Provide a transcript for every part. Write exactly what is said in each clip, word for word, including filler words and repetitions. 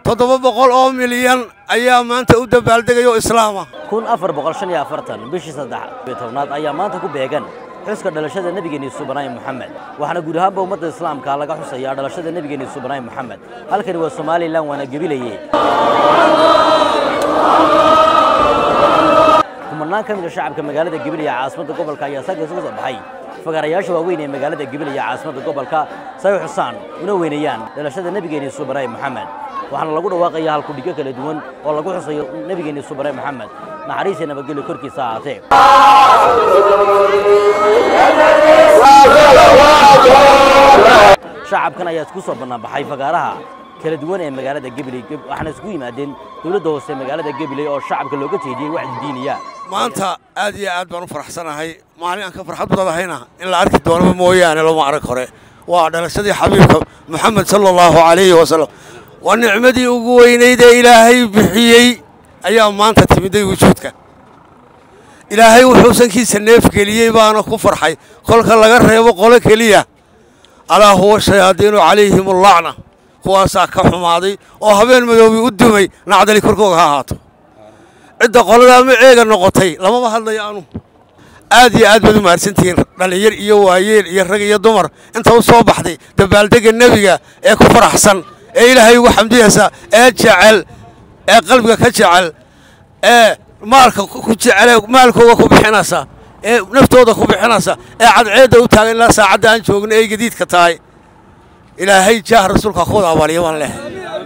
toddoba boqol oo milyan ayaa maanta u dabaaldegaya islaama kun afar boqol shan iyo afartan bishii saddex iyo tobnaad ayaa maanta ku beegan xuska dhalashada nabigeena subhanahu Muhammad waxaana guud ahaan ummadda islaamka laga xusayaa dhalashada nabigeena subhanahu Muhammad halkani waa Soomaaliland waana gabilayay kumanaan ka mid ah shacabka magaalada Gabiley caasimada gobolka ayaa saaka soo baxay fagarayaasha waaweyn ee magaalada Gabiley caasimada gobolka say xusaan una weynayaan dhalashada nabigeena subhanahu Muhammad waxaana lagu dhawaaqayaa hal ku dhiga kala duwan oo lagu xusayo nabigeena subhanahu Muhammad naxariis iyo nabadgelyo korkiisa ahaatee shacabkan ayaa isku soo bannaanbaxay fagaaraha kala duwan ee magaalada Gabiley waxaana isku yimaadeen dawladda hoose magaalada Gabiley oo shacabka looga jeediyay wacdi diiniya maanta aad iyo aad baan u faraxsanahay maalin aan ka farxad badahayna in la arki doono mooyaane lama arag hore waa dhalashadii xabiibka Muhammad sallallahu alayhi wa sallam wa nicmadii ugu weynayd ee Ilaahay bixiyay ayaa maanta timiday wujuudka Ilaahay wuxuu sankiisa neef geliyay baana ku farxay kolka laga reebo qolo kaliya alaa huwa shayaadiinu calayhim la'na kuwaasaa ka xumaaday oo habeen madoobi u dumay nacdali korkooga ha ahaato cidda qolada ma eega noqotay lama hadlayo aanu aad iyo aad baad u mahadsantihiin dhalinyar iyo waayeel iyo rag iyo dumar inta u soo baxday dabaaldega nabiga ee ku faraxsan ee Ilaahay ugu xamdiyaysa ee jecel ee qalbiga ka jecel ee maalka ku jecel maalkooda ku bixinaysa ee naftooda ku bixinaysa ee cadceeda u taagan la saacada aan joogno ee gadiidka tahay Ilaahay jaah rasuulka khooda awaliyo waan leh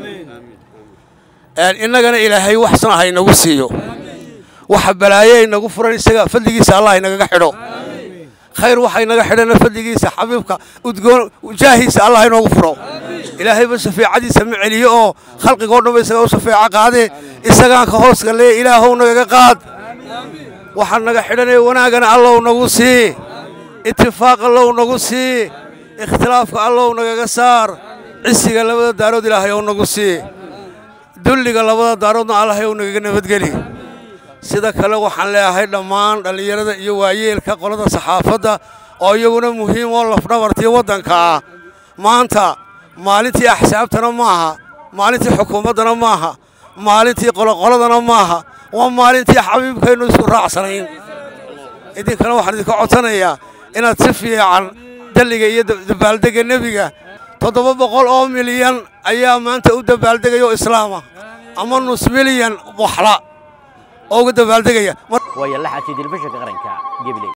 aan inagana Ilaahay wax sanahay nagu siiyo wax balaayay nagu furan isaga fadligiisa Allah inaga xidho khayr waxa inaga xidhana fadligiisa xabiibka udgoon jaahiisa Allah inoogu furo Ilaahay ba shafiicadiisa ma celiyo oo khalqiga oo dhan isaga u shafiica qaade isagaan ka hoos galay Ilaahow naga qaad waxa naga xidhanay wanaagana Allah nagu sii ittifaaq Allah nagu sii ikhtilaafka Allah naga saar cisiga labada daarood Ilaahay oo nagu sii dulliga labada daaroodna Allah oo naga nabadgeli sida kale waxaan leeyahay dhammaan dhalinyarada iyo waayeelka qolada saxaafadda oo iyaguna muhiim oo laf dhabartii wadanka maanta maalintii axsaabtana maaha maalintii xukuumadana maaha maalintii qoloqoladana maaha waa maalintii xabiibkeenu isku raacsanayn idinkana waxaan idinka codsanayaa inaad si fiican dalliga iyo dabaaldega nabiga toddoba boqol oo milyan ayaa maanta u dabaaldegaya islaama ama nus milyan waxla oo uga dabaaldegaya way la xajiid telefishinka qaranka Gabiley